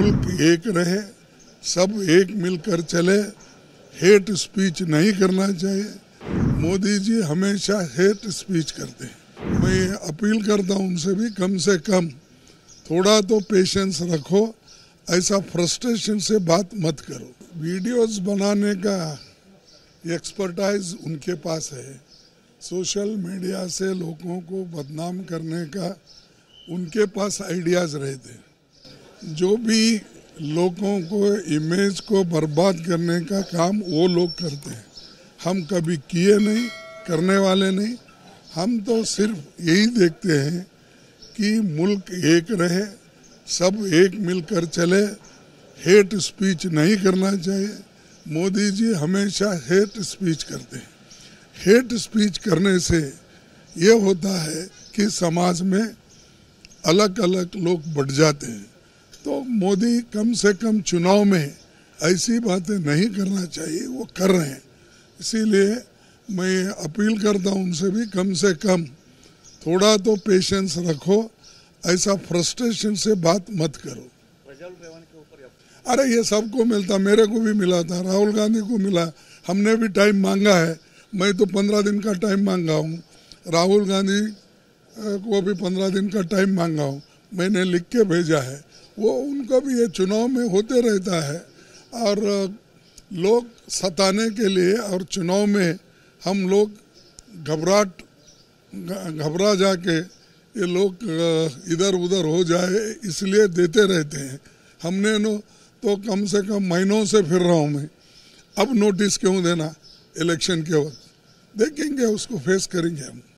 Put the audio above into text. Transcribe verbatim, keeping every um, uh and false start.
मुल्क एक रहे, सब एक मिलकर चले, हेट स्पीच नहीं करना चाहिए। मोदी जी हमेशा हेट स्पीच करते हैं। मैं अपील करता हूं उनसे भी कम से कम थोड़ा तो पेशेंस रखो, ऐसा फ्रस्ट्रेशन से बात मत करो। वीडियोस बनाने का एक्सपर्टाइज उनके पास है, सोशल मीडिया से लोगों को बदनाम करने का उनके पास आइडियाज़ रहते हैं। जो भी लोगों को इमेज को बर्बाद करने का काम वो लोग करते हैं। हम कभी किए नहीं, करने वाले नहीं। हम तो सिर्फ यही देखते हैं कि मुल्क एक रहे, सब एक मिलकर चले, हेट स्पीच नहीं करना चाहिए। मोदी जी हमेशा हेट स्पीच करते हैं। हेट स्पीच करने से ये होता है कि समाज में अलग अलग लोग बढ़ जाते हैं। तो मोदी कम से कम चुनाव में ऐसी बातें नहीं करना चाहिए, वो कर रहे हैं। इसीलिए मैं अपील करता हूं उनसे भी कम से कम थोड़ा तो पेशेंस रखो, ऐसा फ्रस्ट्रेशन से बात मत करो। अरे ये सबको मिलता, मेरे को भी मिला था, राहुल गांधी को मिला, हमने भी टाइम मांगा है। मैं तो पंद्रह दिन का टाइम मांगा हूँ, राहुल गांधी को भी पंद्रह दिन का टाइम मांगा हूँ, मैंने लिख के भेजा है। वो उनका भी ये चुनाव में होते रहता है और लोग सताने के लिए और चुनाव में हम लोग घबराहट घबरा जाके ये लोग इधर उधर हो जाए इसलिए देते रहते हैं। हमने नो तो कम से कम महीनों से फिर रहा हूँ मैं, अब नोटिस क्यों देना इलेक्शन के वक्त? देखेंगे, उसको फेस करेंगे हम।